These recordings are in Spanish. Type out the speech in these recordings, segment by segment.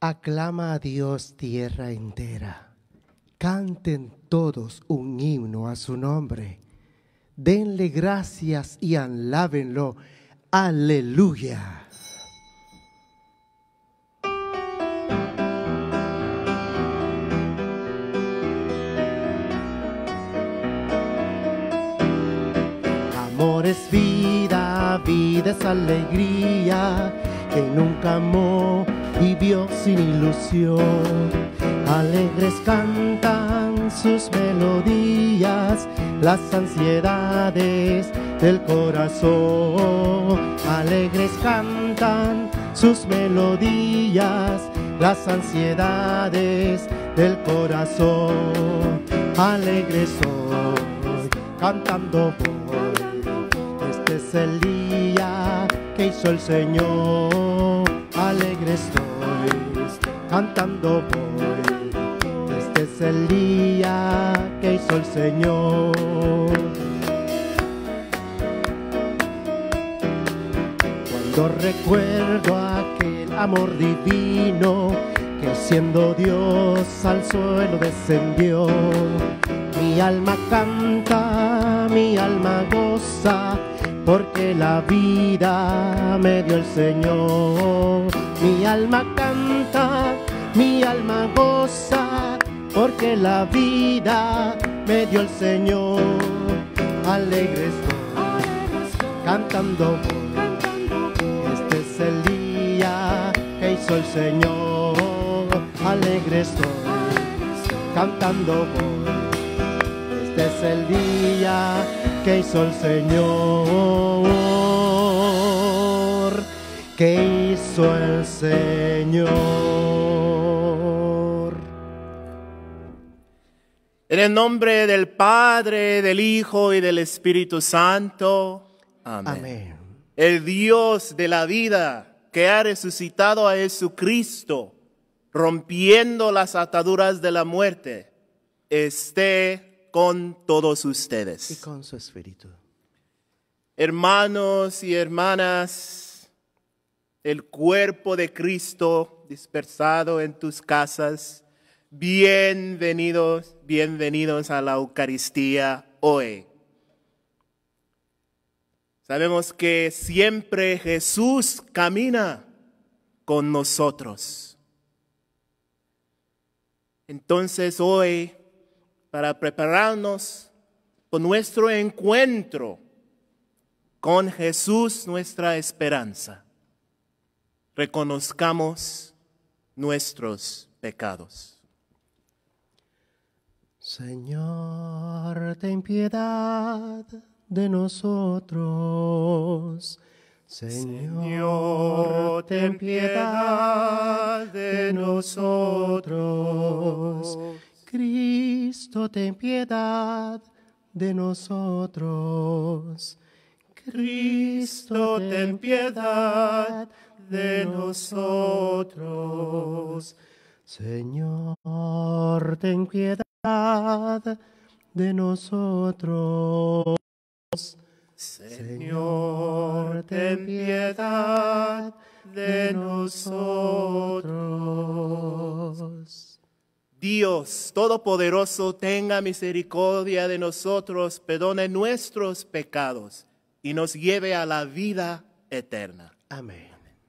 Aclama a Dios tierra entera, canten todos un himno a su nombre, denle gracias y alábenlo, aleluya. Amor es vida, vida es alegría, que nunca amó, vivió sin ilusión. Alegres cantan sus melodías, las ansiedades del corazón. Alegres cantan sus melodías, las ansiedades del corazón. Alegres soy, cantando voy, este es el día que hizo el Señor. Alegre estoy, cantando voy, este es el día que hizo el Señor. Cuando recuerdo aquel amor divino que siendo Dios al suelo descendió, mi alma canta, mi alma goza, porque la vida me dio el Señor. Mi alma canta, mi alma goza, porque la vida me dio el Señor. Alegre estoy, cantando voy, este es el día que hizo el Señor. Alegre estoy, cantando voy, este es el día que hizo el Señor, que hizo el Señor. En el nombre del Padre, del Hijo y del Espíritu Santo. Amén. Amén. El Dios de la vida, que ha resucitado a Jesucristo, rompiendo las ataduras de la muerte, esté con todos ustedes. Y con su espíritu. Hermanos y hermanas, el cuerpo de Cristo dispersado en tus casas, bienvenidos, bienvenidos a la Eucaristía hoy. Sabemos que siempre Jesús camina con nosotros. Entonces hoy, para prepararnos por nuestro encuentro con Jesús, nuestra esperanza, reconozcamos nuestros pecados. Señor, ten piedad de nosotros. Señor, ten piedad de nosotros. Cristo, ten piedad de nosotros. Cristo, ten piedad de nosotros. Señor, ten piedad de nosotros. Señor, ten piedad de nosotros. Dios Todopoderoso, tenga misericordia de nosotros, perdone nuestros pecados y nos lleve a la vida eterna. Amén.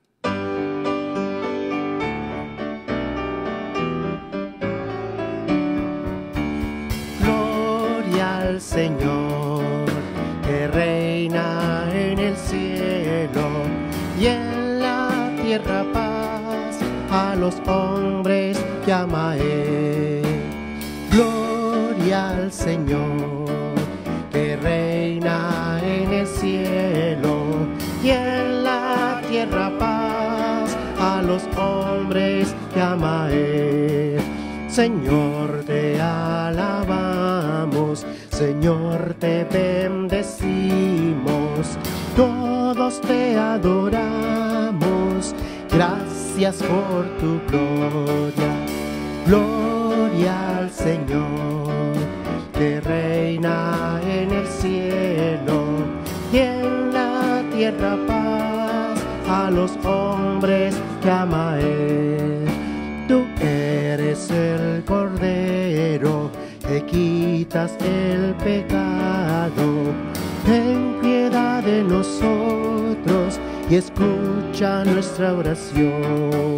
Gloria al Señor, que reina en el cielo y en la tierra paz a los hombres que ama Él. Gloria al Señor, que reina en el cielo y en la tierra paz a los hombres que ama Él. Señor, te alabamos, Señor, te bendecimos, todos te adoramos, gracias por tu gloria. Gloria al Señor, que reina en el cielo y en la tierra paz a los hombres que ama Él. quitas el pecado, ten piedad de nosotros y escucha nuestra oración.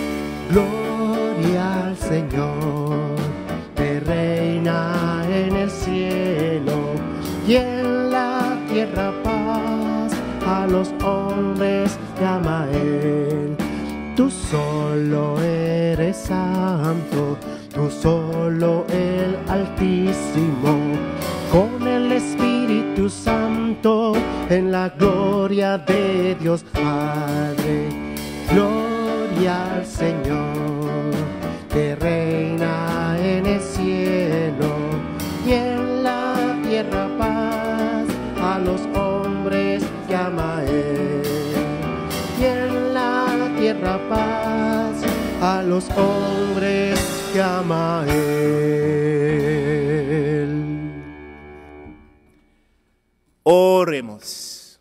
Gloria al Señor, que reina en el cielo y en la tierra paz, a los hombres llama Él. Tú solo eres santo, tú solo el Altísimo, con el Espíritu Santo, en la gloria de Dios Padre. Gloria al Señor, que reina en el cielo y en la tierra paz, a los hombres llama Él. Y en la tierra paz, a los hombres llama Él. Oremos.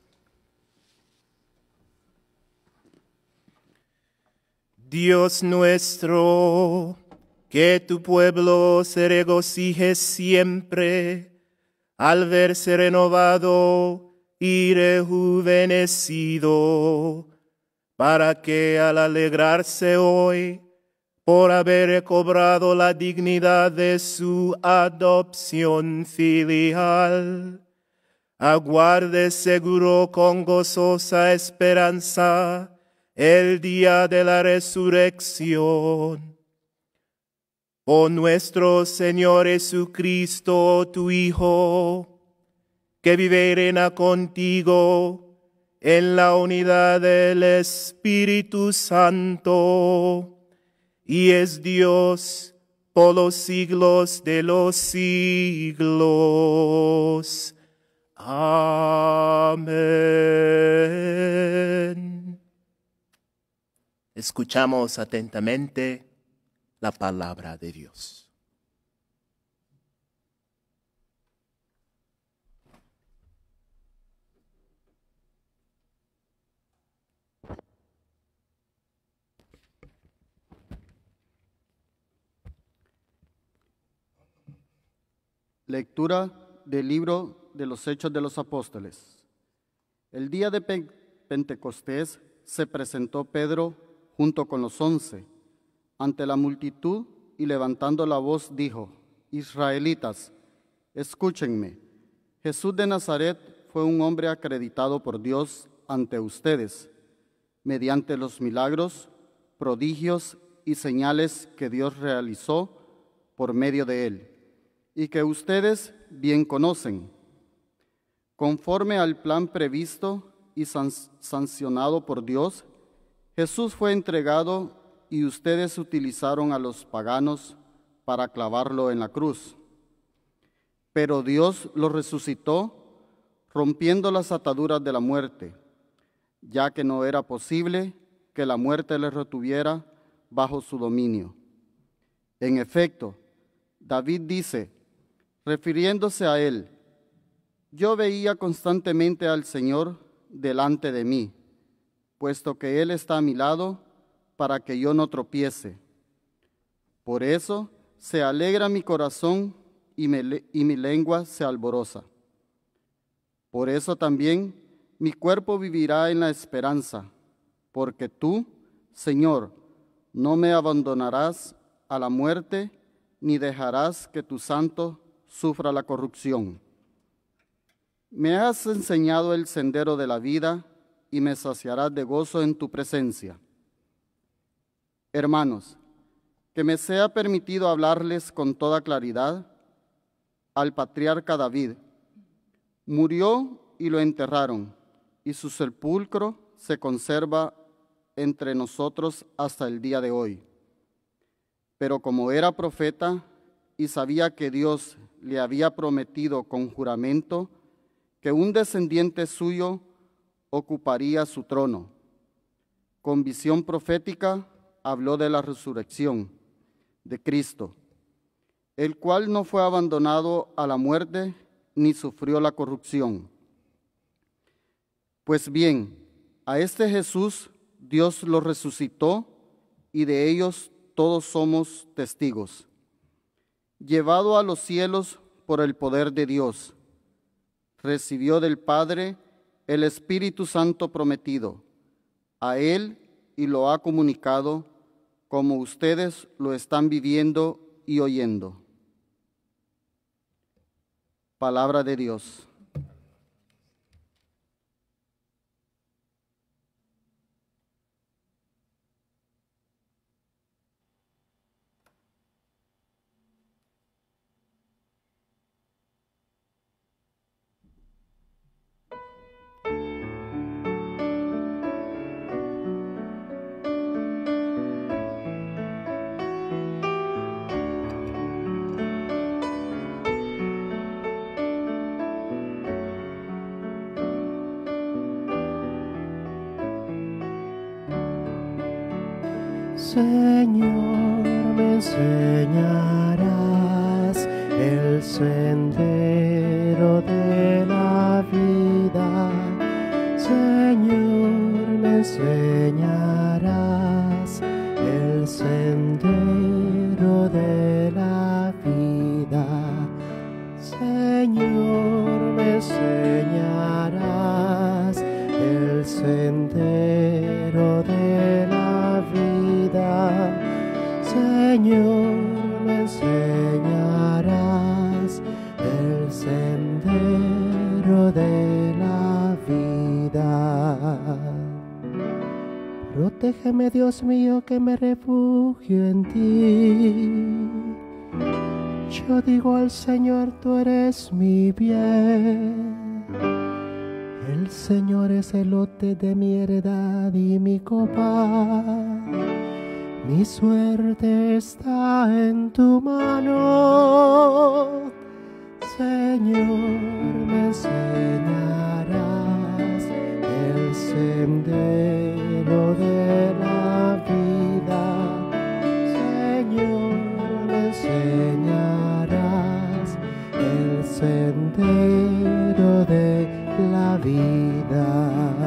Dios nuestro, que tu pueblo se regocije siempre al verse renovado y rejuvenecido, para que al alegrarse hoy por haber recobrado la dignidad de su adopción filial, aguarde seguro con gozosa esperanza el día de la resurrección. Por nuestro Señor Jesucristo, tu Hijo, que vive y reina contigo en la unidad del Espíritu Santo, y es Dios por los siglos de los siglos. Amén. Escuchamos atentamente la palabra de Dios. Lectura del libro de los Hechos de los Apóstoles. El día de Pentecostés se presentó Pedro junto con los 11 ante la multitud y levantando la voz dijo: Israelitas, escúchenme. Jesús de Nazaret fue un hombre acreditado por Dios ante ustedes, mediante los milagros, prodigios y señales que Dios realizó por medio de él, y que ustedes bien conocen. Conforme al plan previsto y sancionado por Dios, Jesús fue entregado y ustedes utilizaron a los paganos para clavarlo en la cruz. Pero Dios lo resucitó, rompiendo las ataduras de la muerte, ya que no era posible que la muerte le retuviera bajo su dominio. En efecto, David dice, refiriéndose a él: yo veía constantemente al Señor delante de mí, puesto que Él está a mi lado para que yo no tropiece. Por eso se alegra mi corazón y mi lengua se alboroza. Por eso también mi cuerpo vivirá en la esperanza, porque tú, Señor, no me abandonarás a la muerte, ni dejarás que tu santo sufra la corrupción. Me has enseñado el sendero de la vida y me saciarás de gozo en tu presencia. Hermanos, que me sea permitido hablarles con toda claridad. Al patriarca David murió y lo enterraron, y su sepulcro se conserva entre nosotros hasta el día de hoy. Pero como era profeta y sabía que Dios le había prometido con juramento que un descendiente suyo ocuparía su trono, con visión profética habló de la resurrección de Cristo, el cual no fue abandonado a la muerte ni sufrió la corrupción. Pues bien, a este Jesús Dios lo resucitó y de ellos todos somos testigos. llevado a los cielos por el poder de Dios, recibió del Padre el Espíritu Santo prometido a él y lo ha comunicado como ustedes lo están viviendo y oyendo. Palabra de Dios. Señor, me enseñarás el sendero de la vida. Señor, me enseñarás el sendero de la vida. Señor, me enseñarás el sendero de la vida. Señor, me enseñarás el sendero de la vida. Protégeme, Dios mío, que me refugio en ti. Yo digo al Señor, tú eres mi bien. El Señor es el lote de mi heredad y mi copa. Mi suerte está en tu mano. Señor, me enseñarás el sendero de la vida. Señor, me enseñarás el sendero de la vida.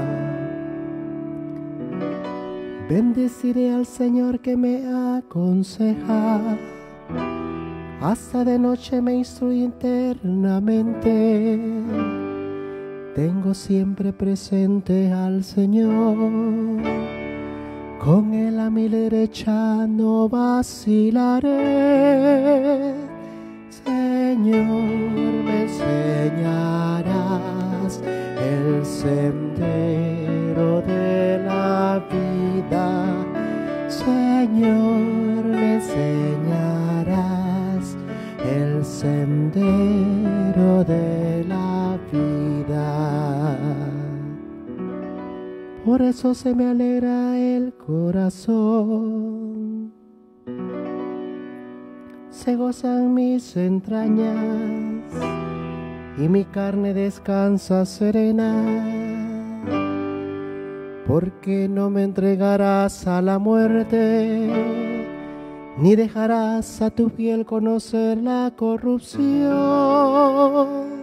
Bendeciré al Señor que me aconseja, hasta de noche me instruye internamente. Tengo siempre presente al Señor, con Él a mi derecha no vacilaré. Señor, me enseñarás el sendero de la vida. Señor, me enseñarás el sendero de la vida. Por eso se me alegra el corazón, se gozan mis entrañas y mi carne descansa serena, porque no me entregarás a la muerte, ni dejarás a tu fiel conocer la corrupción.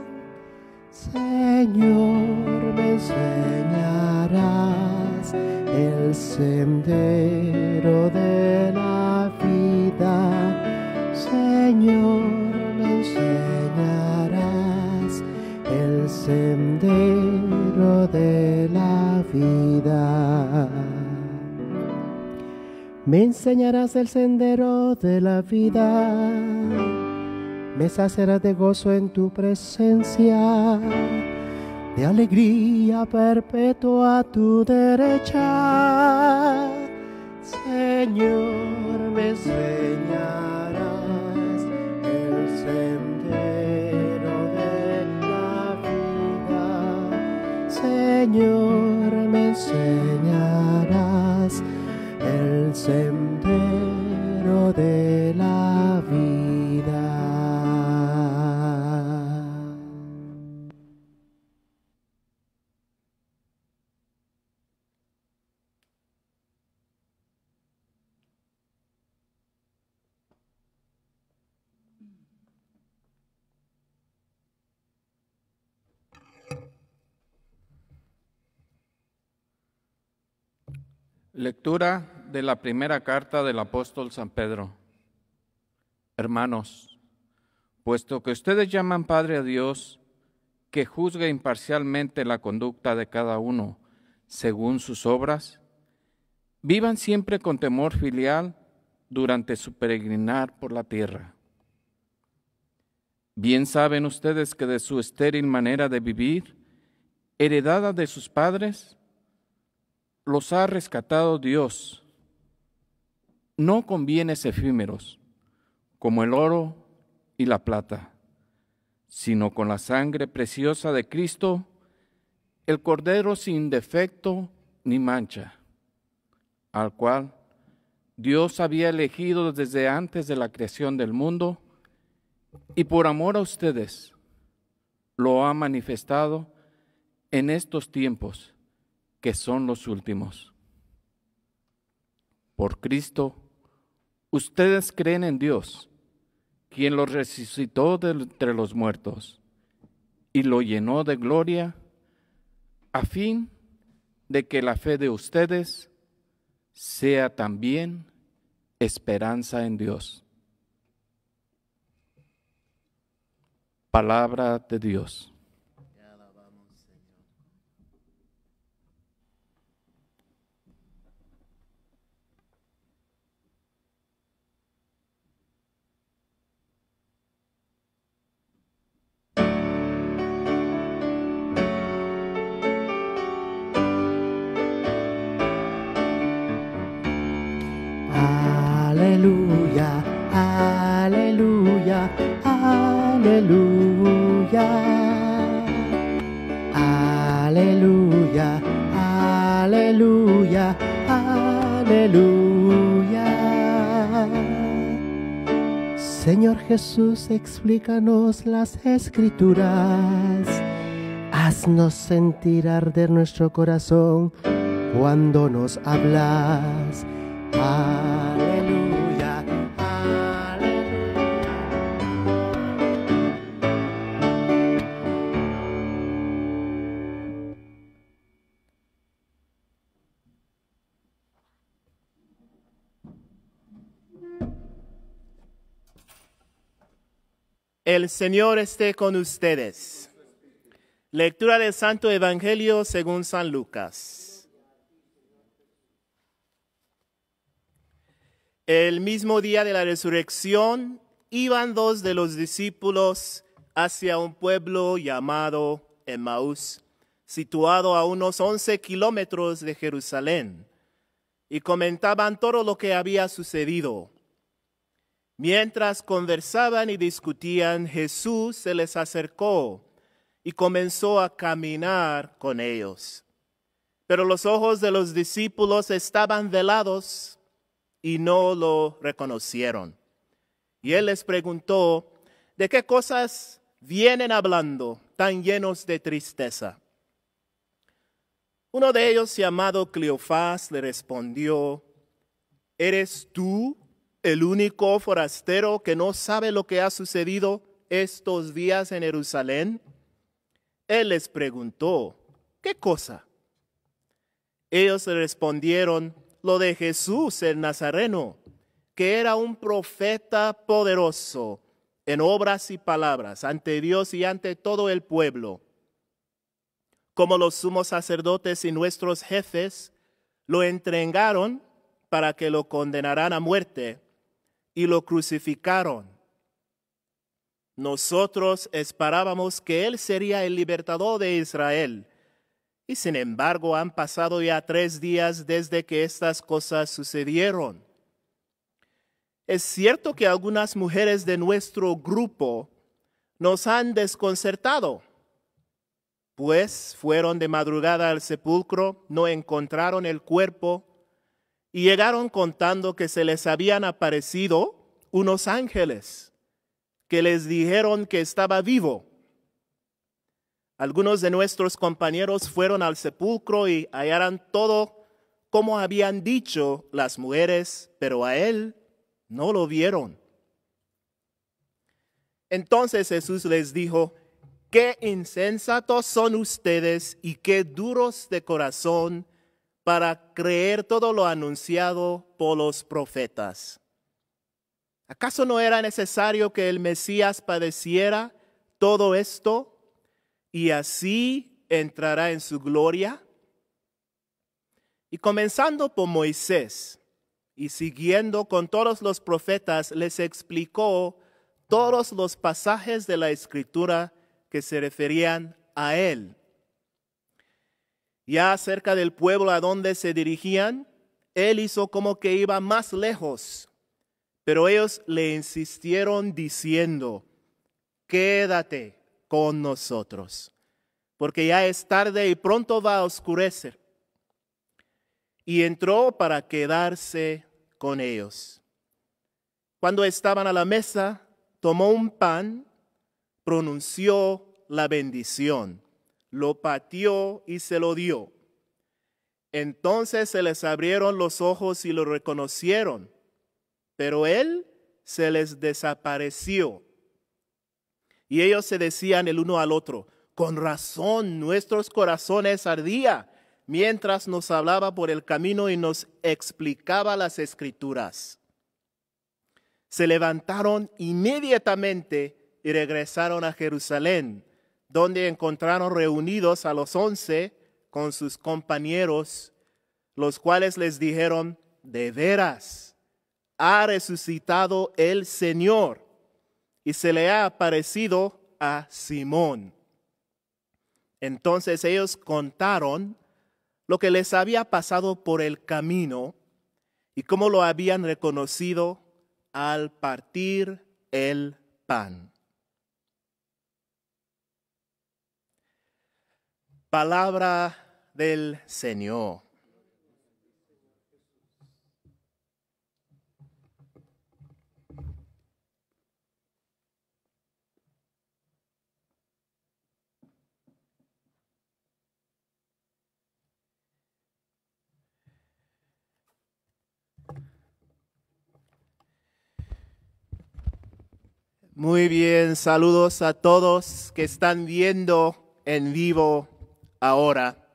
Señor, me enseñarás el sendero de la vida. Señor, me enseñarás el sendero de la vida. Me enseñarás el sendero de la vida. Me saciarás de gozo en tu presencia, de alegría perpetua a tu derecha. Señor, me enseñarás el sendero de la vida. Señor, me enseñarás el sendero de la vida. Lectura de la primera carta del apóstol San Pedro. Hermanos, puesto que ustedes llaman Padre a Dios, que juzgue imparcialmente la conducta de cada uno según sus obras, vivan siempre con temor filial durante su peregrinar por la tierra. Bien saben ustedes que de su estéril manera de vivir, heredada de sus padres, los ha rescatado Dios, no con bienes efímeros, como el oro y la plata, sino con la sangre preciosa de Cristo, el Cordero sin defecto ni mancha, al cual Dios había elegido desde antes de la creación del mundo, y por amor a ustedes lo ha manifestado en estos tiempos que son los últimos. Por Cristo, ustedes creen en Dios, quien lo resucitó de entre los muertos y lo llenó de gloria, a fin de que la fe de ustedes sea también esperanza en Dios. Palabra de Dios. Aleluya, aleluya, aleluya. Aleluya, aleluya, aleluya. Señor Jesús, explícanos las Escrituras. Haznos sentir arder nuestro corazón cuando nos hablas. Aleluya, aleluya. El Señor esté con ustedes. Lectura del Santo Evangelio según San Lucas. El mismo día de la resurrección, iban dos de los discípulos hacia un pueblo llamado Emaús, situado a unos 11 kilómetros de Jerusalén, y comentaban todo lo que había sucedido. Mientras conversaban y discutían, Jesús se les acercó y comenzó a caminar con ellos. Pero los ojos de los discípulos estaban velados y no lo reconocieron. Y él les preguntó, ¿de qué cosas vienen hablando tan llenos de tristeza? Uno de ellos, llamado Cleofás, le respondió, ¿eres tú el único forastero que no sabe lo que ha sucedido estos días en Jerusalén? Él les preguntó, ¿qué cosa? Ellos le respondieron, lo de Jesús el Nazareno, que era un profeta poderoso en obras y palabras ante Dios y ante todo el pueblo. Como los sumos sacerdotes y nuestros jefes lo entregaron para que lo condenaran a muerte y lo crucificaron. Nosotros esperábamos que él sería el libertador de Israel. Y sin embargo han pasado ya 3 días desde que estas cosas sucedieron. Es cierto que algunas mujeres de nuestro grupo nos han desconcertado, pues fueron de madrugada al sepulcro, no encontraron el cuerpo y llegaron contando que se les habían aparecido unos ángeles que les dijeron que estaba vivo. Algunos de nuestros compañeros fueron al sepulcro y hallaron todo como habían dicho las mujeres, pero a él no lo vieron. Entonces Jesús les dijo, qué insensatos son ustedes y qué duros de corazón para creer todo lo anunciado por los profetas. ¿Acaso no era necesario que el Mesías padeciera todo esto y así entrará en su gloria? Y comenzando por Moisés y siguiendo con todos los profetas, les explicó todos los pasajes de la Escritura que se referían a él. Ya cerca del pueblo a donde se dirigían, él hizo como que iba más lejos, pero ellos le insistieron diciendo: quédate con nosotros, porque ya es tarde y pronto va a oscurecer. Y entró para quedarse con ellos. Cuando estaban a la mesa, tomó un pan, pronunció la bendición, lo partió y se lo dio. Entonces se les abrieron los ojos y lo reconocieron, pero él se les desapareció. Y ellos se decían el uno al otro: con razón nuestros corazones ardían mientras nos hablaba por el camino y nos explicaba las Escrituras. Se levantaron inmediatamente y regresaron a Jerusalén, donde encontraron reunidos a los 11 con sus compañeros, los cuales les dijeron: de veras, ha resucitado el Señor y se le ha aparecido a Simón. Entonces ellos contaron lo que les había pasado por el camino y cómo lo habían reconocido al partir el pan. Palabra del Señor. Muy bien, saludos a todos que están viendo en vivo ahora.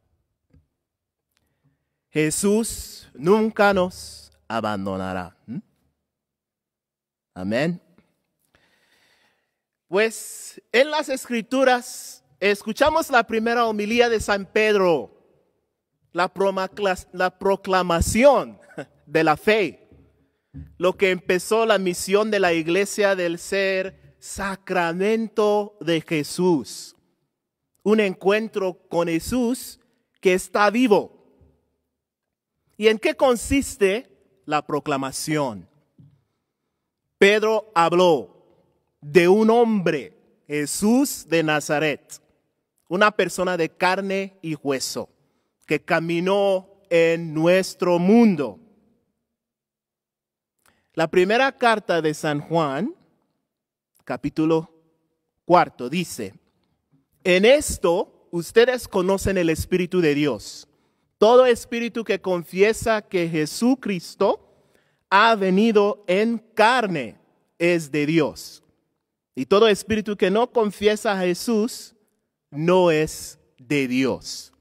Jesús nunca nos abandonará. Amén. Pues en las Escrituras escuchamos la primera homilía de San Pedro, la proclamación de la fe, lo que empezó la misión de la iglesia del ser sacramento de Jesús. Un encuentro con Jesús que está vivo. ¿Y en qué consiste la proclamación? Pedro habló de un hombre, Jesús de Nazaret, una persona de carne y hueso, que caminó en nuestro mundo. La primera carta de San Juan, capítulo 4, dice: en esto ustedes conocen el Espíritu de Dios. Todo espíritu que confiesa que Jesucristo ha venido en carne es de Dios. Y todo espíritu que no confiesa a Jesús no es de Dios.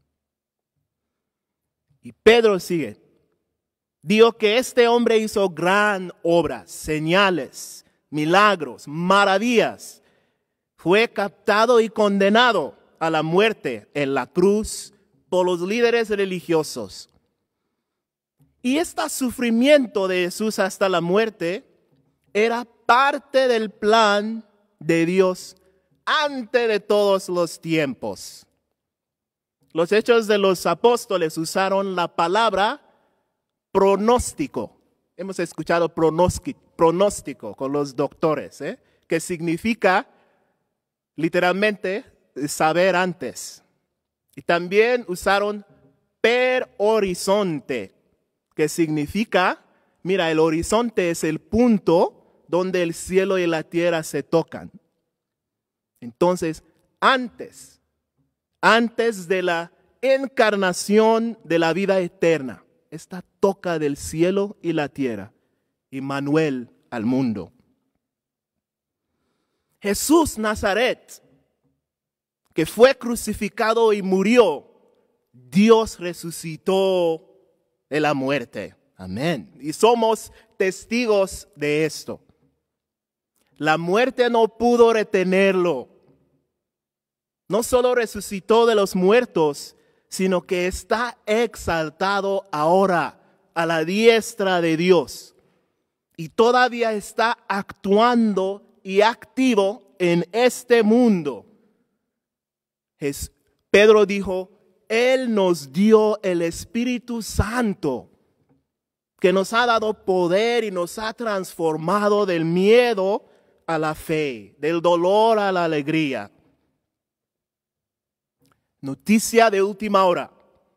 Y Pedro sigue. Dijo que este hombre hizo gran obras, señales, milagros, maravillas. Fue captado y condenado a la muerte en la cruz por los líderes religiosos. Y este sufrimiento de Jesús hasta la muerte era parte del plan de Dios antes de todos los tiempos. Los Hechos de los Apóstoles usaron la palabra pronóstico. Hemos escuchado pronóstico con los doctores, que significa literalmente saber antes. Y también usaron per horizonte, que significa, mira, el horizonte es el punto donde el cielo y la tierra se tocan. Entonces, antes de la encarnación de la vida eterna, esta toca del cielo y la tierra, Emmanuel al mundo. Jesús Nazaret, que fue crucificado y murió, Dios resucitó de la muerte. Amén. Y somos testigos de esto. La muerte no pudo retenerlo. No solo resucitó de los muertos, sino que está exaltado ahora a la diestra de Dios. Y todavía está actuando y activo en este mundo. Pedro dijo, Él nos dio el Espíritu Santo, que nos ha dado poder y nos ha transformado del miedo a la fe, del dolor a la alegría. Noticia de última hora.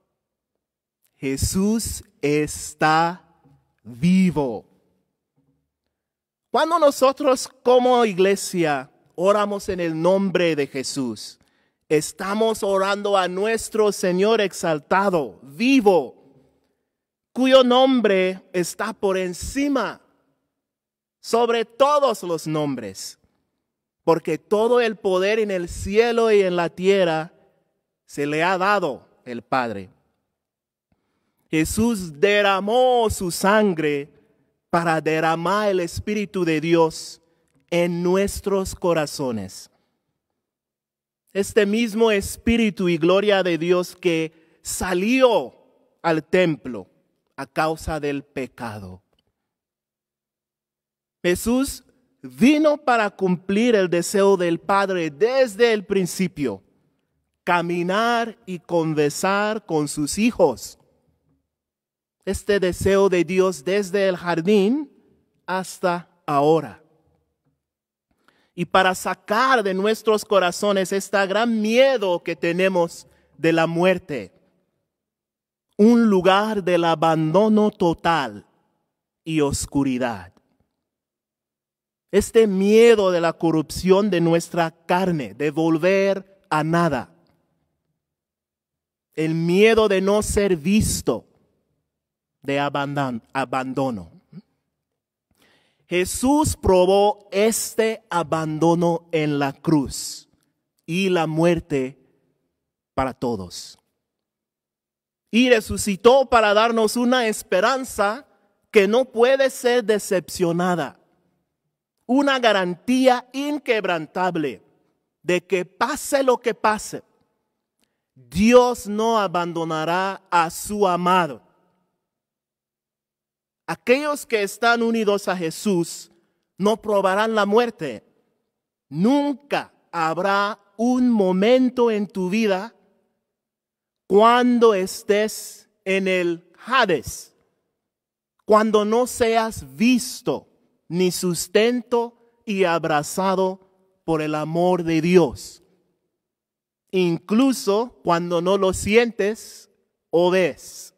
Jesús está vivo. Cuando nosotros como iglesia oramos en el nombre de Jesús, estamos orando a nuestro Señor exaltado, vivo, cuyo nombre está por encima, sobre todos los nombres, porque todo el poder en el cielo y en la tierra se le ha dado el Padre. Jesús derramó su sangre para derramar el Espíritu de Dios en nuestros corazones. Este mismo Espíritu y gloria de Dios que salió al templo a causa del pecado. Jesús vino para cumplir el deseo del Padre desde el principio, caminar y conversar con sus hijos. Este deseo de Dios desde el jardín hasta ahora. Y para sacar de nuestros corazones este gran miedo que tenemos de la muerte, un lugar del abandono total y oscuridad. Este miedo de la corrupción de nuestra carne, de volver a nada. El miedo de no ser visto, de abandono. Jesús probó este abandono en la cruz y la muerte para todos. Y resucitó para darnos una esperanza que no puede ser decepcionada. Una garantía inquebrantable de que pase lo que pase, Dios no abandonará a su amado. Aquellos que están unidos a Jesús no probarán la muerte. Nunca habrá un momento en tu vida cuando estés en el Hades, cuando no seas visto ni sustento y abrazado por el amor de Dios. Incluso cuando no lo sientes o ves.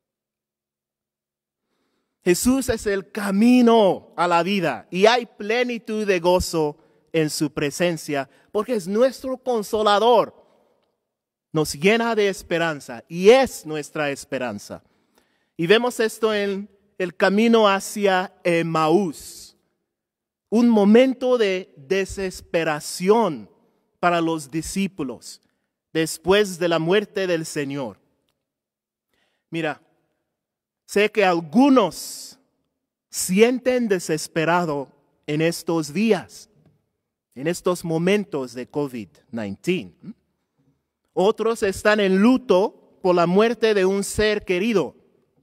Jesús es el camino a la vida y hay plenitud de gozo en su presencia porque es nuestro consolador. Nos llena de esperanza y es nuestra esperanza. Y vemos esto en el camino hacia Emaús. Un momento de desesperación para los discípulos después de la muerte del Señor. Mira, sé que algunos sienten desesperado en estos días, en estos momentos de COVID-19. Otros están en luto por la muerte de un ser querido.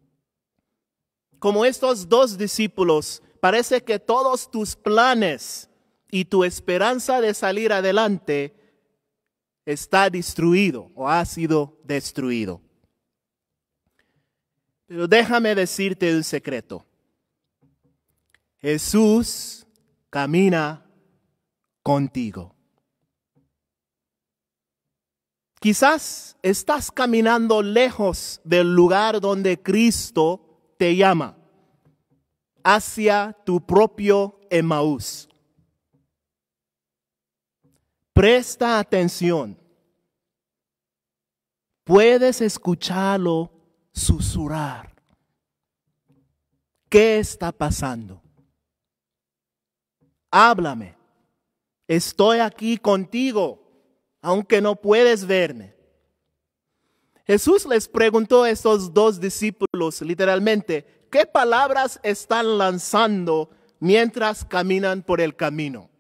Como estos dos discípulos, parece que todos tus planes y tu esperanza de salir adelante está destruido o ha sido destruido. Pero déjame decirte un secreto. Jesús camina contigo. Quizás estás caminando lejos del lugar donde Cristo te llama, hacia tu propio Emaús. Presta atención. Puedes escucharlo susurrar. ¿Qué está pasando? Háblame. Estoy aquí contigo, aunque no puedes verme. Jesús les preguntó a estos dos discípulos literalmente, ¿Qué palabras están lanzando mientras caminan por el camino?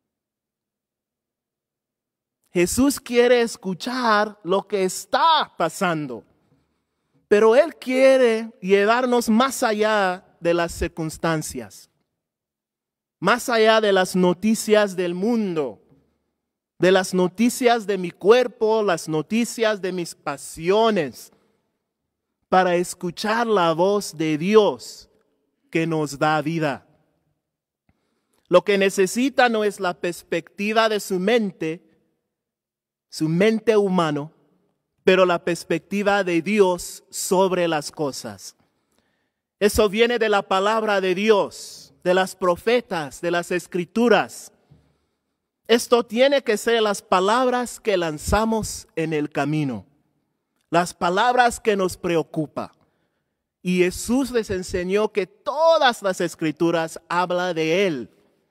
Jesús quiere escuchar lo que está pasando, pero Él quiere llevarnos más allá de las circunstancias, más allá de las noticias del mundo, de las noticias de mi cuerpo, las noticias de mis pasiones, para escuchar la voz de Dios que nos da vida. Lo que necesita no es la perspectiva de su mente humano, pero la perspectiva de Dios sobre las cosas. Eso viene de la palabra de Dios, de las profetas, de las escrituras. Esto tiene que ser las palabras que lanzamos en el camino, las palabras que nos preocupan. Y Jesús les enseñó que todas las escrituras hablan de Él.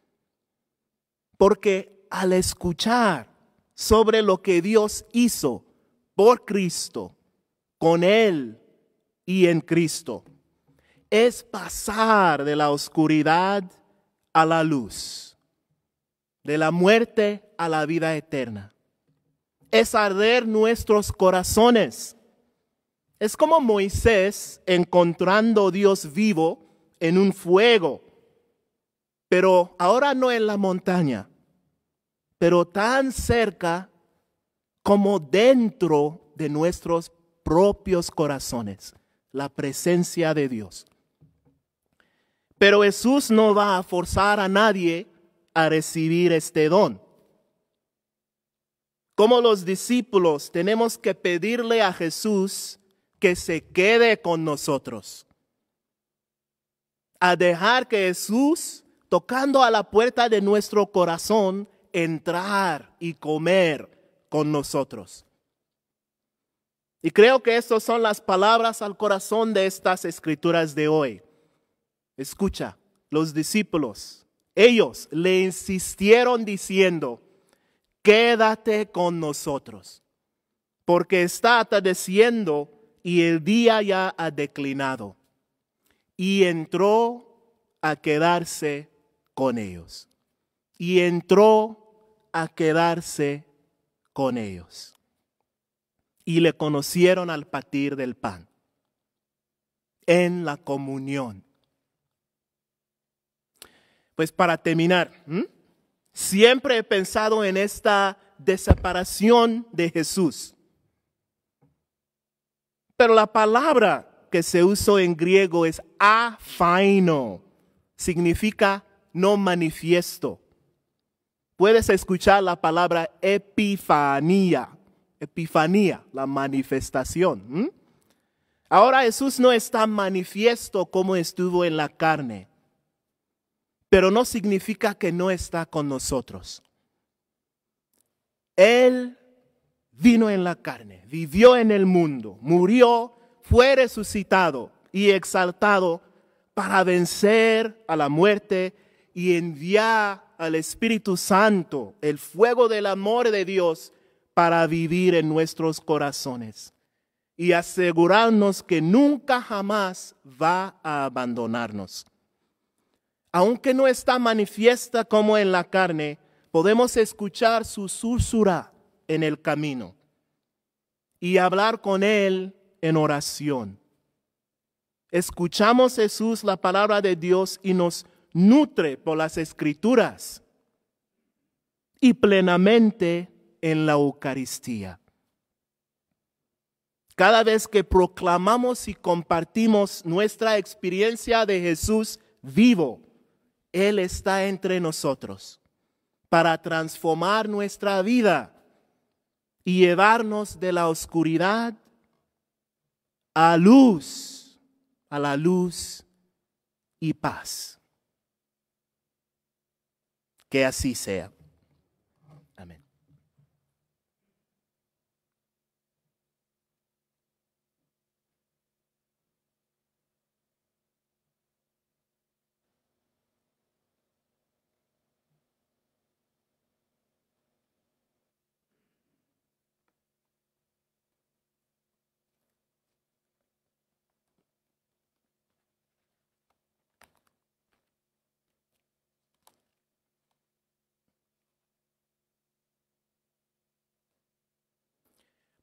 Porque al escuchar sobre lo que Dios hizo por Cristo, con Él y en Cristo, es pasar de la oscuridad a la luz, de la muerte a la vida eterna. Es arder nuestros corazones. Es como Moisés encontrando a Dios vivo en un fuego, pero ahora no en la montaña, pero tan cerca como dentro de nuestros propios corazones, la presencia de Dios. Pero Jesús no va a forzar a nadie a recibir este don. Como los discípulos, tenemos que pedirle a Jesús que se quede con nosotros. A dejar que Jesús, tocando a la puerta de nuestro corazón, entrar y comer con nosotros. Y creo que estas son las palabras al corazón de estas escrituras de hoy. Escucha, los discípulos, ellos le insistieron diciendo, quédate con nosotros, porque está atardeciendo y el día ya ha declinado. Y entró a quedarse con ellos. Y entró a quedarse con ellos. Y le conocieron al partir del pan, en la comunión. Pues para terminar, siempre he pensado en esta separación de Jesús. Pero la palabra que se usó en griego es aphaino, significa no manifiesto. Puedes escuchar la palabra epifanía, la manifestación. Ahora Jesús no está manifiesto como estuvo en la carne, pero no significa que no está con nosotros. Él vino en la carne, vivió en el mundo, murió, fue resucitado y exaltado para vencer a la muerte y enviar al Espíritu Santo, el fuego del amor de Dios, para vivir en nuestros corazones y asegurarnos que nunca jamás va a abandonarnos. Aunque no está manifiesta como en la carne, podemos escuchar su susurra en el camino y hablar con Él en oración. Escuchamos Jesús, la palabra de Dios, y nos nutre por las Escrituras y plenamente en la Eucaristía. Cada vez que proclamamos y compartimos nuestra experiencia de Jesús vivo, Él está entre nosotros para transformar nuestra vida y llevarnos de la oscuridad a la luz y paz. Que así sea. Amén.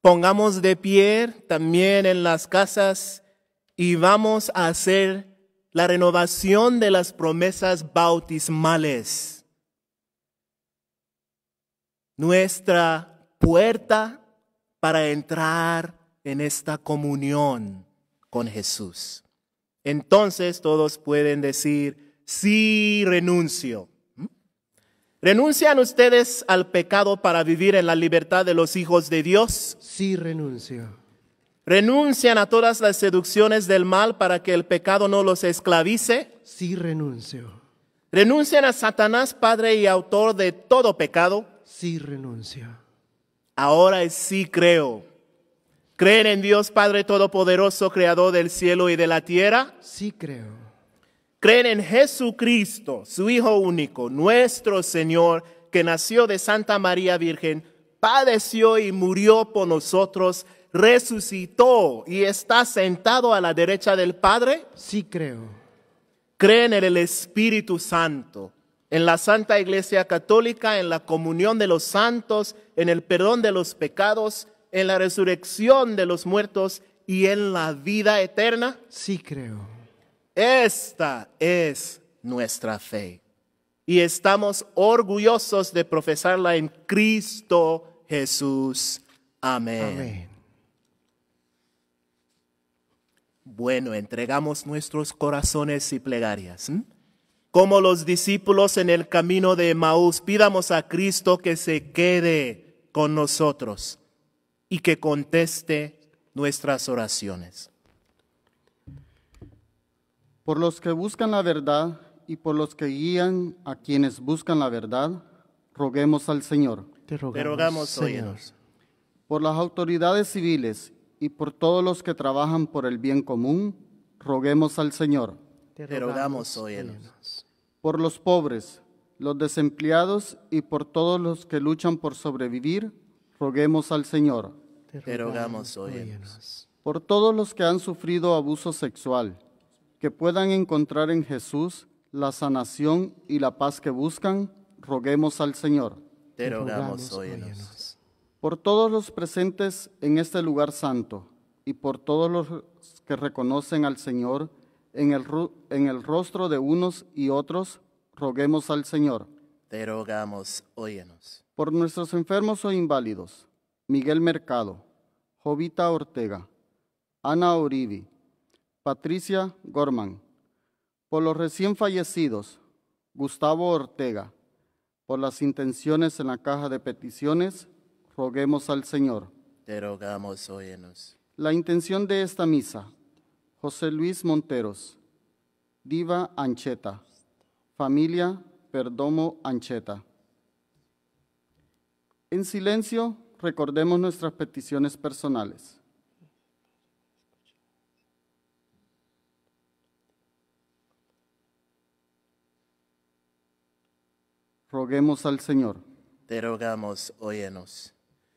pongamos de pie también en las casas y vamos a hacer la renovación de las promesas bautismales. Nuestra puerta para entrar en esta comunión con Jesús. Entonces todos pueden decir, sí, renuncio. ¿Renuncian ustedes al pecado para vivir en la libertad de los hijos de Dios? Sí, renuncio. ¿Renuncian a todas las seducciones del mal para que el pecado no los esclavice? Sí, renuncio. ¿Renuncian a Satanás, padre y autor de todo pecado? Sí, renuncio. Ahora sí creo. ¿Creen en Dios Padre Todopoderoso, Creador del cielo y de la tierra? Sí, creo. ¿Creen en Jesucristo, su Hijo único, nuestro Señor, que nació de Santa María Virgen, padeció y murió por nosotros, resucitó y está sentado a la derecha del Padre? Sí, creo. ¿Creen en el Espíritu Santo, en la Santa Iglesia Católica, en la comunión de los santos, en el perdón de los pecados, en la resurrección de los muertos y en la vida eterna? Sí, creo. Esta es nuestra fe y estamos orgullosos de profesarla en Cristo Jesús. Amén. Amén. Bueno, entregamos nuestros corazones y plegarias. Como los discípulos en el camino de Emaús, pidamos a Cristo que se quede con nosotros y que conteste nuestras oraciones. Por los que buscan la verdad y por los que guían a quienes buscan la verdad, roguemos al Señor. Te rogamos, Señor. óyenos. Por las autoridades civiles y por todos los que trabajan por el bien común, roguemos al Señor. Te rogamos, óyenos. Por los pobres, los desempleados y por todos los que luchan por sobrevivir, roguemos al Señor. Te rogamos, óyenos. Por todos los que han sufrido abuso sexual, que puedan encontrar en Jesús la sanación y la paz que buscan, roguemos al Señor. Te rogamos, óyenos. Por todos los presentes en este lugar santo y por todos los que reconocen al Señor en el rostro de unos y otros, roguemos al Señor. Te rogamos, óyenos. Por nuestros enfermos o inválidos, Miguel Mercado, Jovita Ortega, Ana Uribe, Patricia Gorman. Por los recién fallecidos, Gustavo Ortega. Por las intenciones en la caja de peticiones, roguemos al Señor. Te rogamos, óyenos. La intención de esta misa, José Luis Monteros, Diva Ancheta, familia Perdomo Ancheta. En silencio, recordemos nuestras peticiones personales. Roguemos al Señor. Te rogamos, óyenos.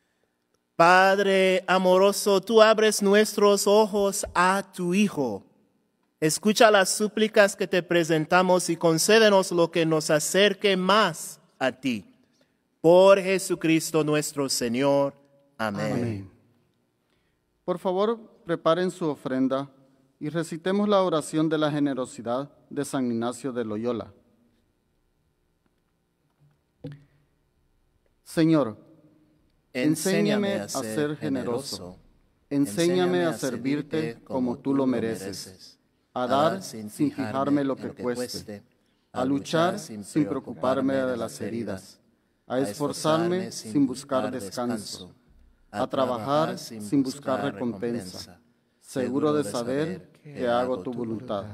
Padre amoroso, tú abres nuestros ojos a tu Hijo. Escucha las súplicas que te presentamos y concédenos lo que nos acerque más a ti. Por Jesucristo nuestro Señor. Amén. Amén. Por favor, preparen su ofrenda y recitemos la oración de la generosidad de San Ignacio de Loyola. Señor, enséñame a ser generoso, enséñame a servirte como tú lo mereces, a dar sin fijarme lo que cueste, a luchar sin preocuparme de las heridas, a esforzarme sin buscar descanso, a trabajar sin buscar recompensa, seguro de saber que hago tu voluntad.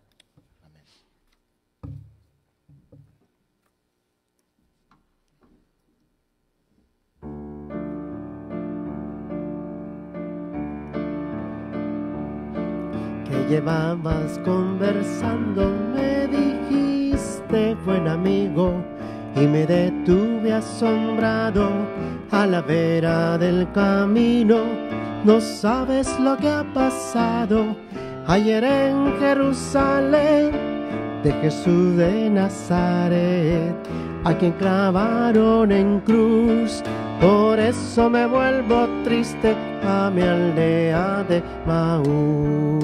Que llevabas conversando, me dijiste buen amigo, y me detuve asombrado a la vera del camino. No sabes lo que ha pasado ayer en Jerusalén, de Jesús de Nazaret, a quien clavaron en cruz Por eso me vuelvo triste a mi aldea de Maús.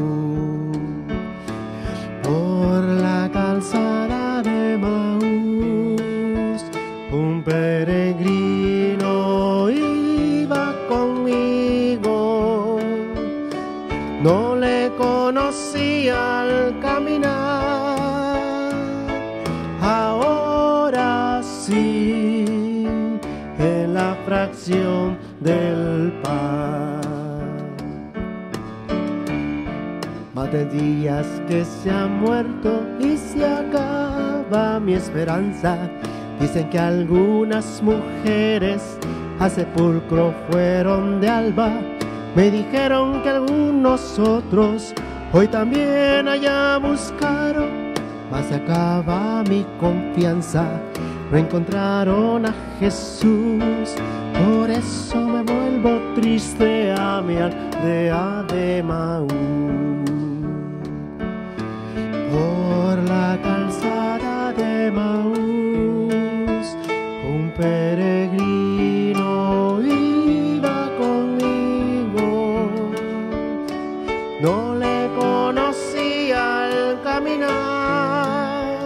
Por la calzada de Maús, un peregrino iba conmigo. No le conocía al caminar, ahora sí, en la fracción del pan. Más de días que se ha muerto y se acaba mi esperanza. Dicen que algunas mujeres a sepulcro fueron de alba. Me dijeron que algunos otros hoy también allá buscaron, mas se acaba mi confianza, no encontraron a Jesús. Por eso me vuelvo triste a mi aldea de Maús. Por la calzada de Maús, un peregrino iba conmigo. No le conocía al caminar,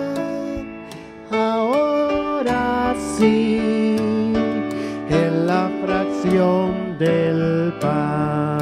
ahora sí, en la fracción del pan.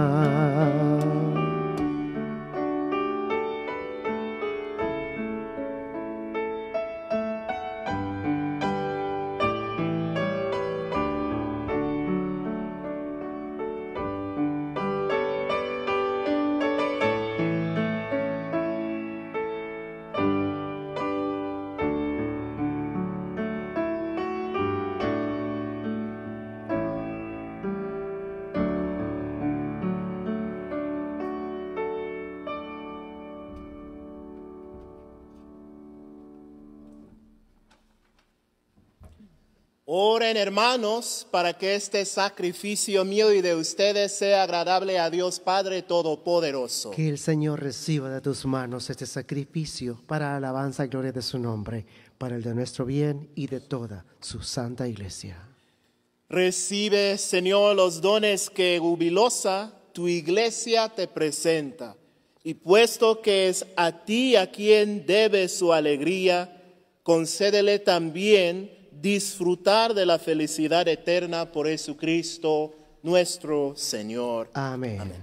Oren, hermanos, para que este sacrificio mío y de ustedes sea agradable a Dios Padre Todopoderoso. Que el Señor reciba de tus manos este sacrificio para alabanza y gloria de su nombre, para el de nuestro bien y de toda su santa iglesia. Recibe, Señor, los dones que jubilosa tu iglesia te presenta. Y puesto que es a ti a quien debe su alegría, concédele también disfrutar de la felicidad eterna por Jesucristo nuestro Señor. Amén. Amén.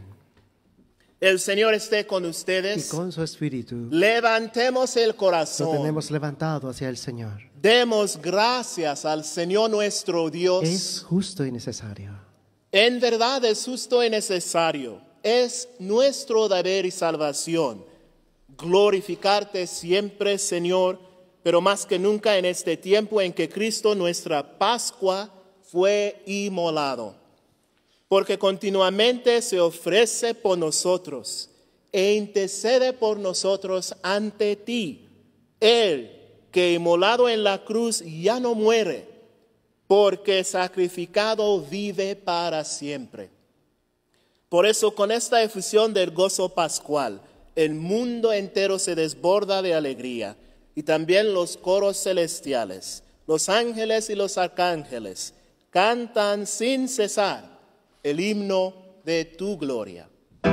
El Señor esté con Y ustedes. con su espíritu Levantemos el lo corazón. tenemos levantado hacia el Señor. Demos gracias al Señor nuestro Dios. Es justo y necesario. En verdad es justo y necesario. Es nuestro deber y salvación glorificarte siempre, Señor, pero más que nunca en este tiempo en que Cristo, nuestra Pascua, fue inmolado. Porque continuamente se ofrece por nosotros e intercede por nosotros ante ti. Él, que inmolado en la cruz ya no muere, porque sacrificado vive para siempre. Por eso, con esta efusión del gozo pascual, el mundo entero se desborda de alegría, y también los coros celestiales, los ángeles y los arcángeles, cantan sin cesar el himno de tu gloria.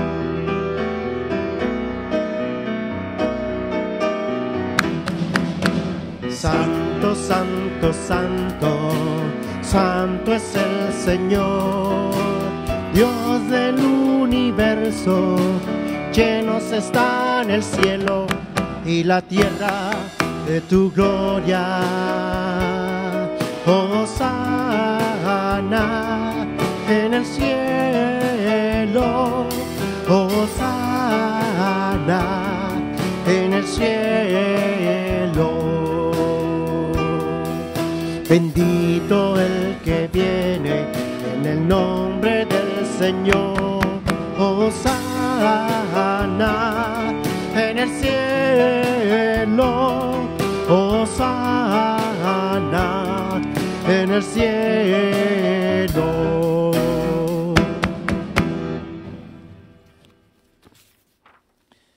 Santo, santo, santo, santo es el Señor, Dios del universo, llenos están el cielo y la tierra de tu gloria. Hosana en el cielo, hosana en el cielo. Bendito el que viene en el nombre del Señor. Hosana en el cielo, hosana en el cielo.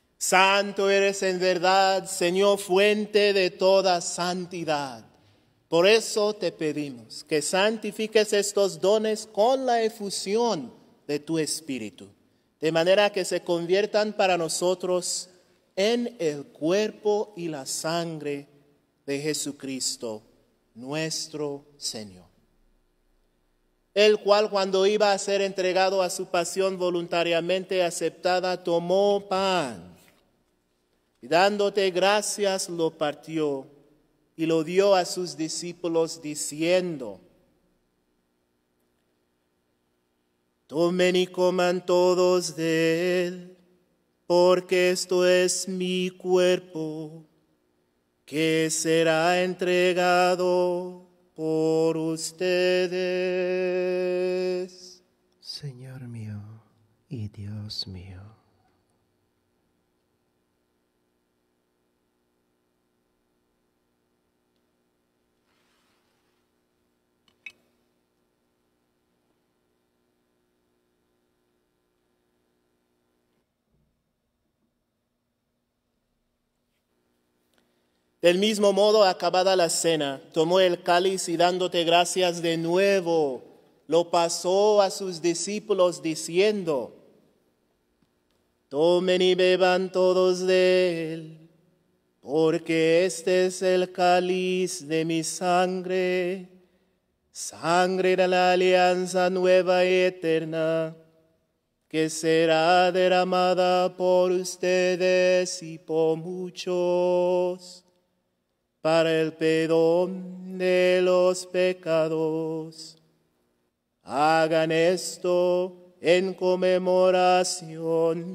Santo eres en verdad, Señor, fuente de toda santidad. Por eso te pedimos que santifiques estos dones con la efusión de tu Espíritu, de manera que se conviertan para nosotros en el cuerpo y la sangre de Jesucristo, nuestro Señor. El cual, cuando iba a ser entregado a su pasión voluntariamente aceptada, tomó pan y dándote gracias lo partió y lo dio a sus discípulos diciendo: tomen y coman todos de él, porque esto es mi cuerpo, que será entregado por ustedes. Señor mío y Dios mío. Del mismo modo, acabada la cena, tomó el cáliz y dándote gracias de nuevo, lo pasó a sus discípulos diciendo: tomen y beban todos de él, porque este es el cáliz de mi sangre, sangre de la alianza nueva y eterna, que será derramada por ustedes y por muchos, para el perdón de los pecados. Hagan esto en conmemoración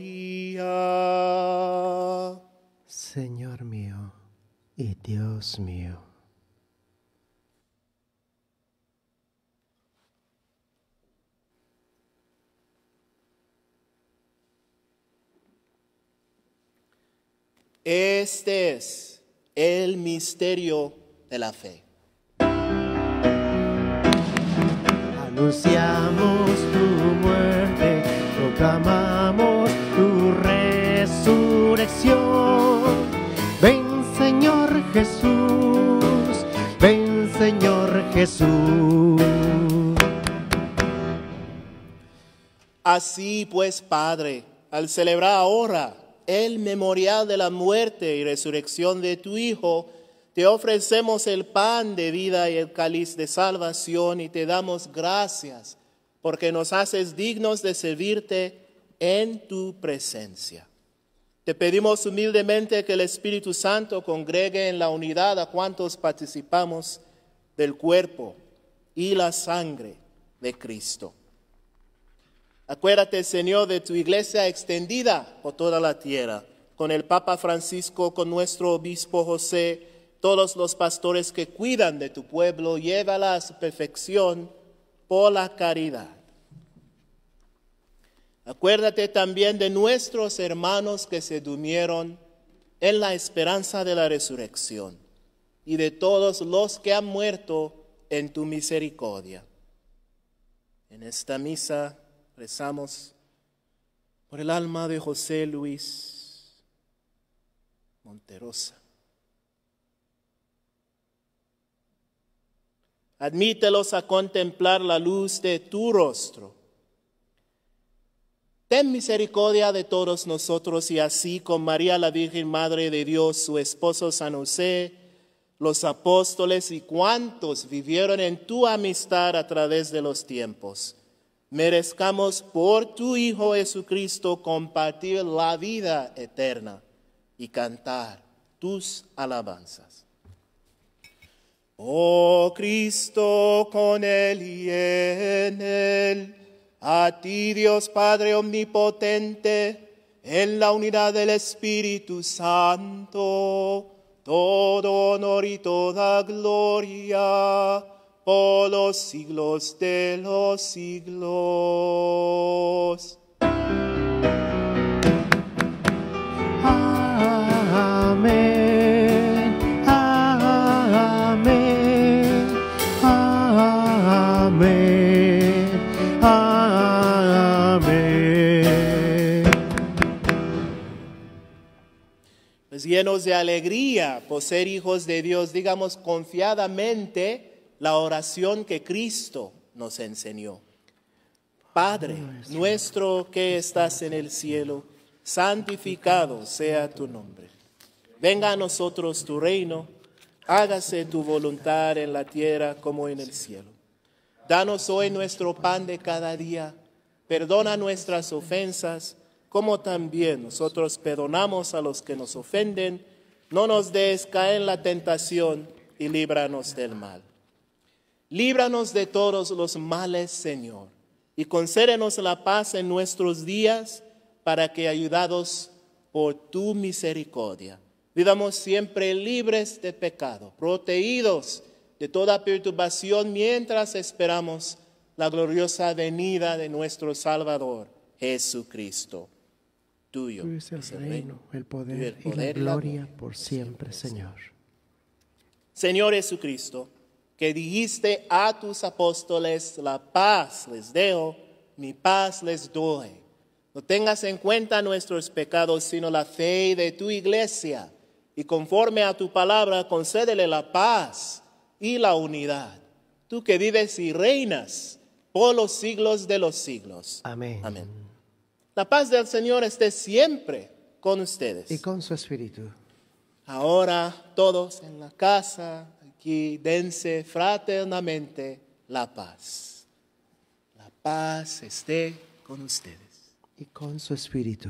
mía. Señor mío y Dios mío. Este es el misterio de la fe. Anunciamos tu muerte, proclamamos tu resurrección. Ven, Señor Jesús, ven, Señor Jesús. Así pues, Padre, al celebrar ahora el memorial de la muerte y resurrección de tu Hijo, te ofrecemos el pan de vida y el cáliz de salvación y te damos gracias porque nos haces dignos de servirte en tu presencia. Te pedimos humildemente que el Espíritu Santo congregue en la unidad a cuantos participamos del cuerpo y la sangre de Cristo. Acuérdate, Señor, de tu iglesia extendida por toda la tierra, con el Papa Francisco, con nuestro obispo José, todos los pastores que cuidan de tu pueblo, llévala a su perfección por la caridad. Acuérdate también de nuestros hermanos que se durmieron en la esperanza de la resurrección y de todos los que han muerto en tu misericordia. En esta misa rezamos por el alma de José Luis Monterosa. Admítelos a contemplar la luz de tu rostro. Ten misericordia de todos nosotros y así con María la Virgen Madre de Dios, su esposo San José, los apóstoles y cuantos vivieron en tu amistad a través de los tiempos, merezcamos por tu Hijo Jesucristo compartir la vida eterna y cantar tus alabanzas. Oh Cristo, con Él y en Él, a ti Dios Padre omnipotente, en la unidad del Espíritu Santo, todo honor y toda gloria, por los siglos de los siglos. Amén, amén, amén, amén. Pues Llenos de alegría por ser hijos de Dios, digamos confiadamente la oración que Cristo nos enseñó. Padre nuestro que estás en el cielo, santificado sea tu nombre. Venga a nosotros tu reino, hágase tu voluntad en la tierra como en el cielo. Danos hoy nuestro pan de cada día, perdona nuestras ofensas, como también nosotros perdonamos a los que nos ofenden. No nos dejes caer en la tentación y líbranos del mal. Líbranos de todos los males, Señor, y concédenos la paz en nuestros días, para que, ayudados por tu misericordia, vivamos siempre libres de pecado, protegidos de toda perturbación, mientras esperamos la gloriosa venida de nuestro Salvador, Jesucristo. Tuyo es el reino, el y poder y la gloria por siempre, Señor. Señor Jesucristo, que dijiste a tus apóstoles, la paz les dejo, mi paz les doy. No tengas en cuenta nuestros pecados, sino la fe de tu iglesia. Y conforme a tu palabra, concédele la paz y la unidad. Tú que vives y reinas por los siglos de los siglos. Amén. Amén. La paz del Señor esté siempre con ustedes. Y con su espíritu. Ahora todos en la casa, aquí, dense fraternamente la paz. La paz esté con ustedes. Y con su espíritu.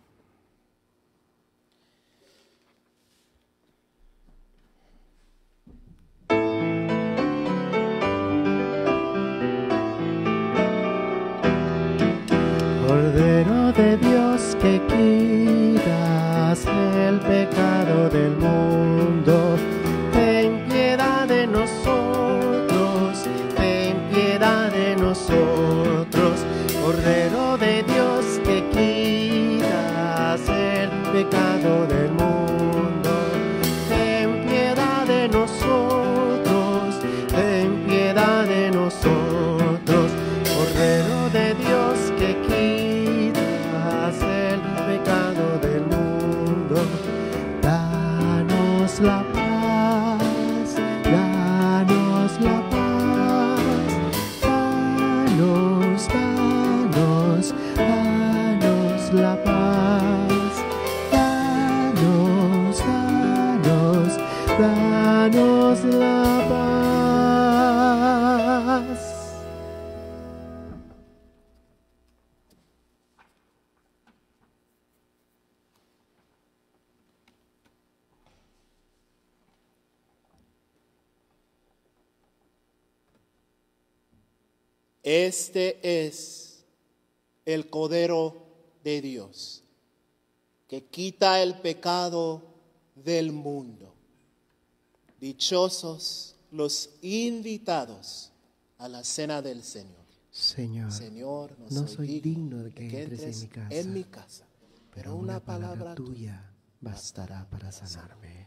Cordero de Dios, que quitas el pecado del mundo, ten piedad de nosotros, ten piedad de nosotros. Cordero de Dios, que quitas el pecado del mundo, ten piedad de nosotros, ten piedad de nosotros. Cordero de Dios, que quitas el pecado del mundo, danos la paz, danos la paz, danos, danos, danos la paz, danos, danos, danos la paz. Este es el Cordero de Dios, que quita el pecado del mundo. Dichosos los invitados a la cena del Señor. Señor, no soy digno de que entres en mi casa, pero una palabra tuya bastará para sanarme.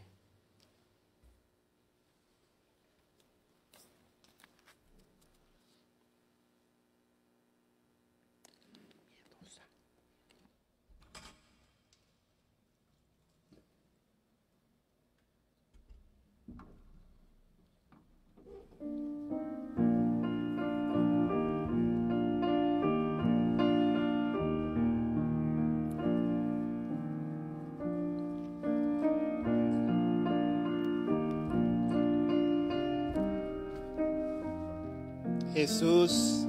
Jesús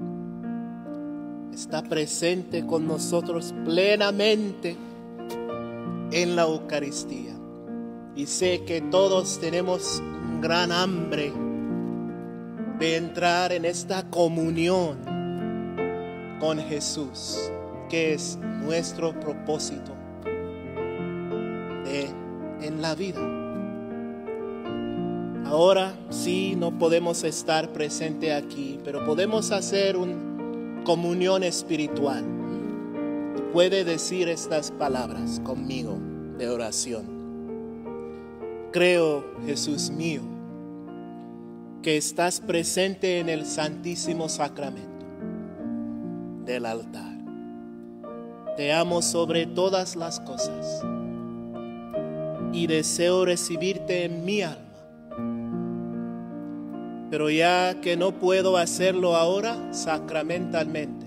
está presente con nosotros plenamente en la Eucaristía. Y sé que todos tenemos un gran hambre de entrar en esta comunión con Jesús, que es nuestro propósito en la vida. Ahora sí no podemos estar presente aquí, pero podemos hacer una comunión espiritual. Puede decir estas palabras conmigo de oración. Creo, Jesús mío, que estás presente en el Santísimo Sacramento del altar. Te amo sobre todas las cosas y deseo recibirte en mi alma. Pero ya que no puedo hacerlo ahora sacramentalmente,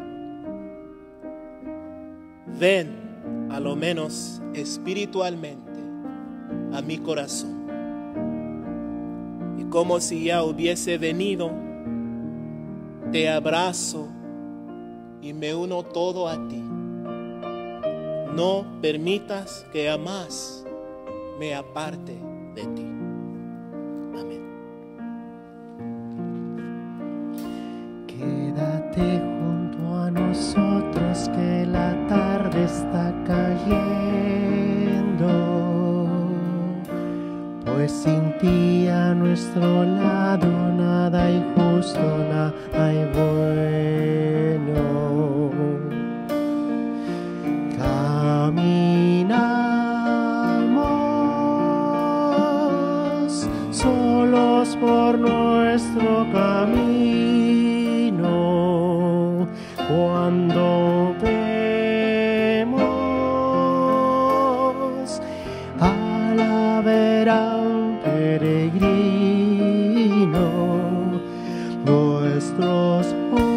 ven a lo menos espiritualmente a mi corazón. Y como si ya hubiese venido, te abrazo y me uno todo a ti. No permitas que jamás me aparte de ti. Amén. Quédate junto a nosotros que la tarde está cayendo, pues sin ti a nuestro lado nada hay justo, nada hay bueno. Caminamos solos por nuestro camino, cuando vemos a la vera un peregrino, nuestros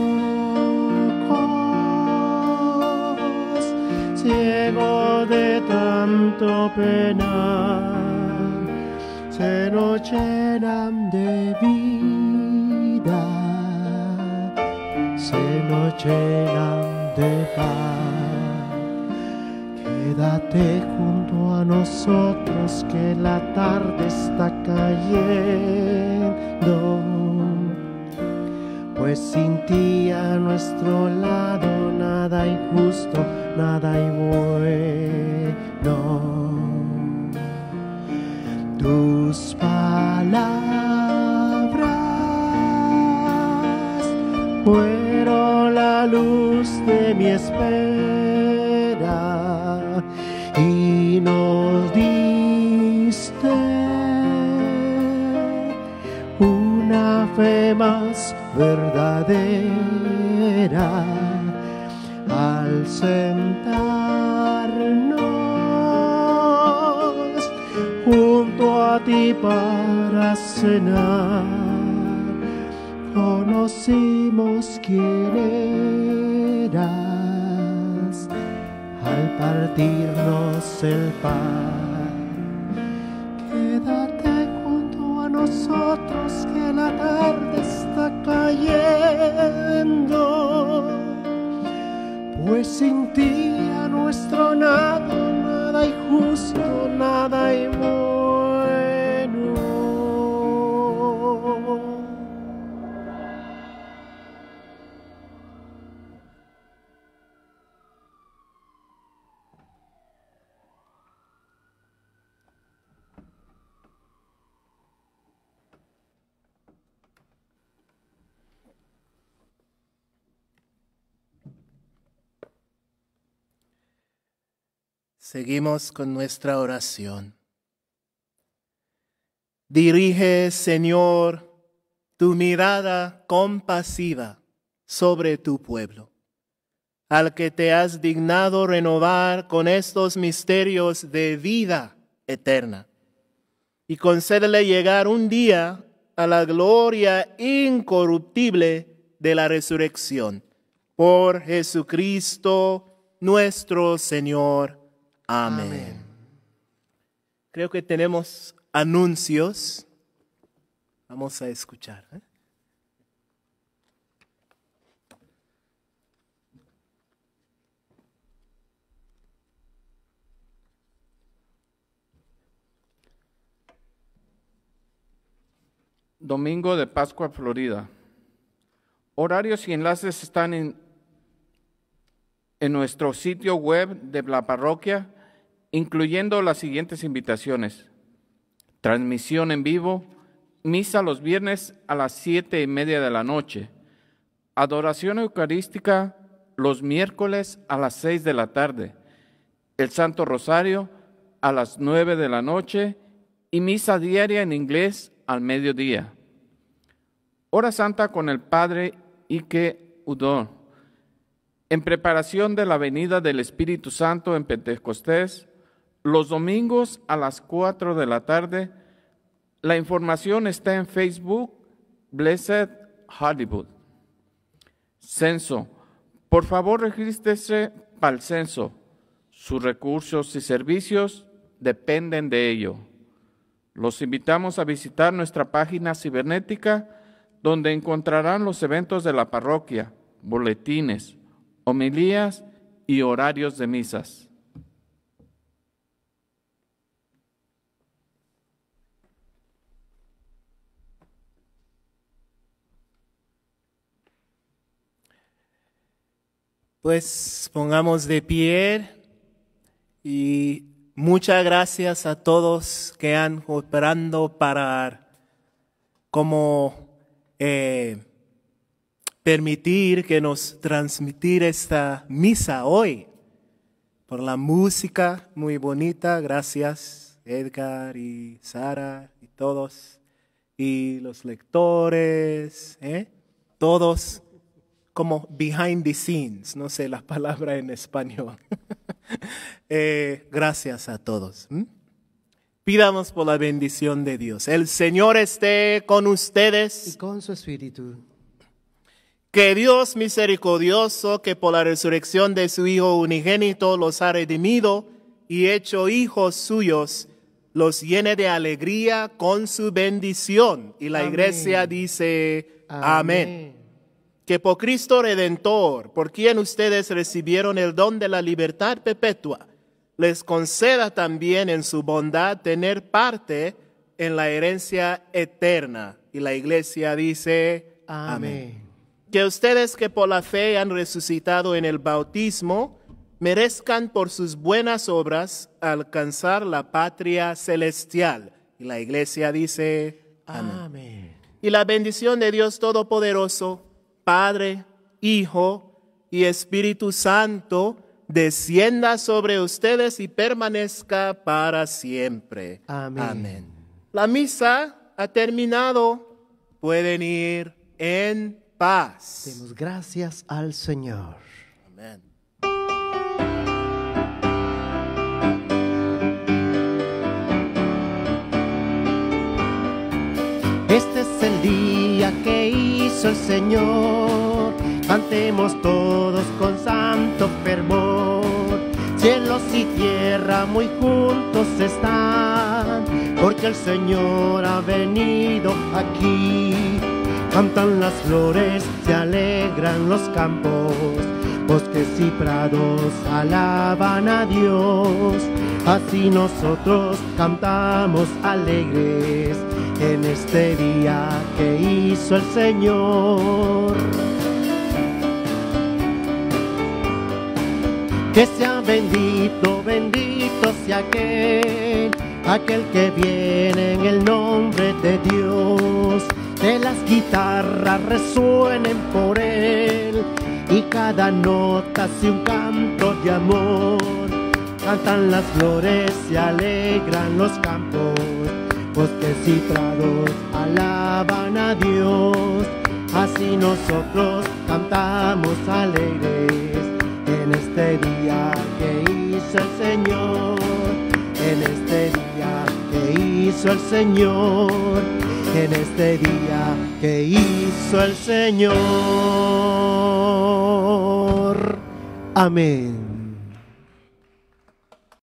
ojos ciegos de tanto penar se nos llenan de vida, se nos llenan de paz. Quédate junto a nosotros que la tarde está cayendo, pues sin ti a nuestro lado nada hay justo, nada hay bueno. Tus palabras fueron la luz de mi espera y nos diste una fe más verdadera al sentarnos junto a ti para cenar. Conocimos quién eras al partirnos el pan. Quédate junto a nosotros que la tarde está cayendo, pues sin ti a nuestro lado nada hay justo, nada hay bueno. Seguimos con nuestra oración. Dirige, Señor, tu mirada compasiva sobre tu pueblo, al que te has dignado renovar con estos misterios de vida eterna, y concédele llegar un día a la gloria incorruptible de la resurrección. Por Jesucristo nuestro Señor. Amén. Creo que tenemos anuncios. Vamos a escuchar. Domingo de Pascua, Florida. Horarios y enlaces están en nuestro sitio web de la parroquia, incluyendo las siguientes invitaciones: transmisión en vivo, misa los viernes a las 7:30 de la noche, adoración eucarística los miércoles a las 6 de la tarde, el Santo Rosario a las 9 de la noche y misa diaria en inglés al mediodía. Hora Santa con el Padre Ike Udon, en preparación de la venida del Espíritu Santo en Pentecostés, Los domingos a las 4 de la tarde. La información está en Facebook, Blessed Hollywood. Censo. Por favor, regístrese para el censo. Sus recursos y servicios dependen de ello. Los invitamos a visitar nuestra página cibernética, donde encontrarán los eventos de la parroquia, boletines, homilías y horarios de misas. Pues pongamos de pie y muchas gracias a todos que han cooperado para permitir que nos transmitir esta misa hoy. Por la música muy bonita, gracias Edgar y Sara y todos. Y los lectores, todos como behind the scenes, no sé la palabra en español. Gracias a todos. Pidamos por la bendición de Dios. El Señor esté con ustedes. Y con su espíritu. Que Dios misericordioso, que por la resurrección de su Hijo unigénito los ha redimido y hecho hijos suyos, los llene de alegría con su bendición. Y la iglesia dice, amén. Que por Cristo Redentor, por quien ustedes recibieron el don de la libertad perpetua, les conceda también en su bondad tener parte en la herencia eterna. Y la iglesia dice, amén. Que ustedes que por la fe han resucitado en el bautismo, merezcan por sus buenas obras alcanzar la patria celestial. Y la iglesia dice, amén. Y la bendición de Dios Todopoderoso, Padre, Hijo y Espíritu Santo, descienda sobre ustedes y permanezca para siempre. Amén. La misa ha terminado. Pueden ir en paz. Demos gracias al Señor. Amén. Este es el día que hizo el Señor, cantemos todos con santo fervor. Cielos y tierra muy juntos están, porque el Señor ha venido aquí. Cantan las flores, se alegran los campos, bosques y prados alaban a Dios. Así nosotros cantamos alegres en este día que hizo el Señor. Que sea bendito, bendito sea aquel que viene en el nombre de Dios. Que las guitarras resuenen por él y cada nota sea un canto de amor. Cantan las flores, se alegran los campos, bosques y prados alaban a Dios. Así nosotros cantamos alegres en este día que hizo el Señor. En este día que hizo el Señor. En este día que hizo el Señor. Amén.